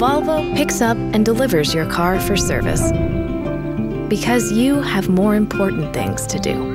Volvo picks up and delivers your car for service. Because you have more important things to do.